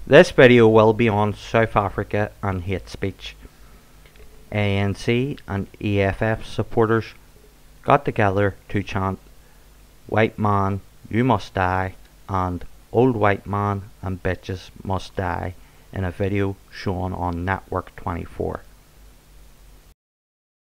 This video will be on South Africa and hate speech. ANC and EFF supporters got together to chant "White man, you must die" and "Old white man and bitches must die" in a video shown on Network 24.